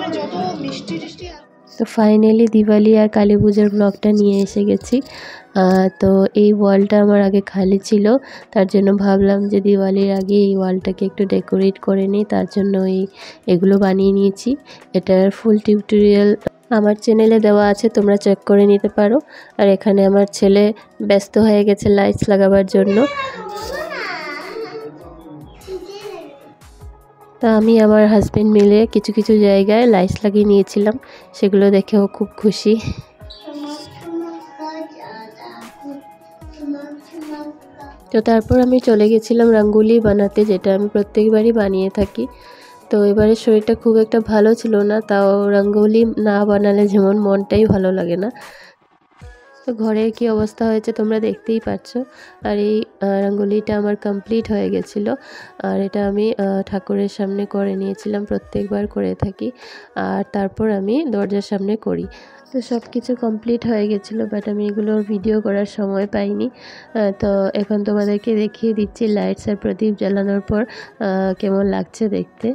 তো ফাইনালি দিওয়ালি আর কালী পূজার ব্লগটা নিয়ে এসে গেছি। তো এই ওয়ালটা আমার আগে খালি ছিল, তার জন্য ভাবলাম যে দিওয়ালির আগে এই ওয়ালটাকে একটু ডেকোরেট করে নিই, তার জন্য এগুলো বানিয়ে নিয়েছি। এটার ফুল টিউটোরিয়াল আমার চ্যানেলে দেওয়া আছে, তোমরা চেক করে নিতে পারো। আর এখানে আমার ছেলে ব্যস্ত হয়ে গেছে লাইটস লাগাবার জন্য। তা আমি আমার হাজবেন্ড মিলে কিছু কিছু জায়গায় লাইটস লাগিয়ে নিয়েছিলাম, সেগুলো দেখেও খুব খুশি। তো তারপর আমি চলে গেছিলাম রঙ্গোলি বানাতে, যেটা আমি প্রত্যেকবারই বানিয়ে থাকি। তো এবারে শরীরটা খুব একটা ভালো ছিল না, তাও রঙ্গোলি না বানালে যেমন মনটাই ভালো লাগে না। তো ঘরের কি অবস্থা হয়েছে তোমরা দেখতেই পাচ্ছ। আর এই রঙ্গোলিটা আমার কমপ্লিট হয়ে গেছিলো। আর এটা আমি ঠাকুরের সামনে করে নিয়েছিলাম, প্রত্যেকবার করে থাকি। আর তারপর আমি দরজার সামনে করি। তো সব কিছু কমপ্লিট হয়ে গেছিলো, বাট আমি এগুলোর ভিডিও করার সময় পাইনি। তো এখন তোমাদেরকে দেখিয়ে দিচ্ছি লাইটস আর প্রদীপ জ্বালানোর পর কেমন লাগছে দেখতে।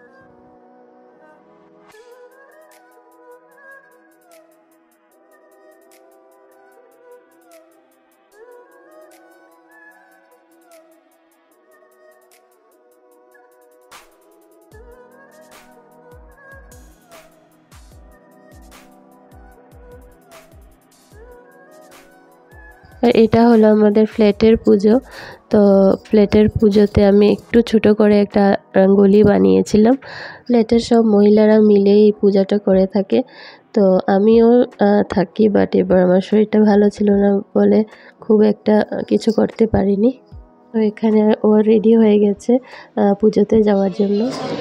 আর এটা হলো আমাদের ফ্ল্যাটের পুজো। তো ফ্ল্যাটের পুজোতে আমি একটু ছোট করে একটা রঙ্গোলি বানিয়েছিলাম। ফ্ল্যাটের সব মহিলারা মিলে এই পূজাটা করে থাকে। তো আমিও থাকি, বাট এবার আমার শরীরটা ভালো ছিল না বলে খুব একটা কিছু করতে পারিনি। তো এখানে ও রেডি হয়ে গেছে পুজোতে যাওয়ার জন্য।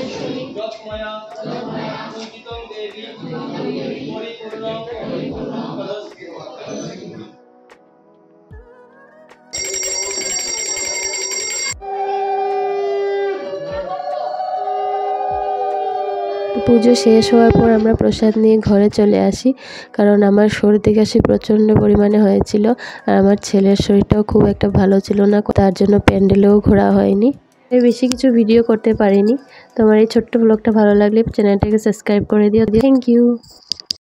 পুজো শেষ হওয়ার পর আমরা প্রসাদ নিয়ে ঘরে চলে আসি, কারণ আমার সর্দি কাশি প্রচণ্ড পরিমাণে হয়েছিল। আর আমার ছেলের শরীরটাও খুব একটা ভালো ছিল না, তার জন্য প্যান্ডেলেও ঘোরা হয়নি। বেশি কিছু ভিডিও করতে পারিনি। তো আমার এই ছোট্ট ব্লগটা ভালো লাগলে চ্যানেলটাকে সাবস্ক্রাইব করে দিও। Thank you.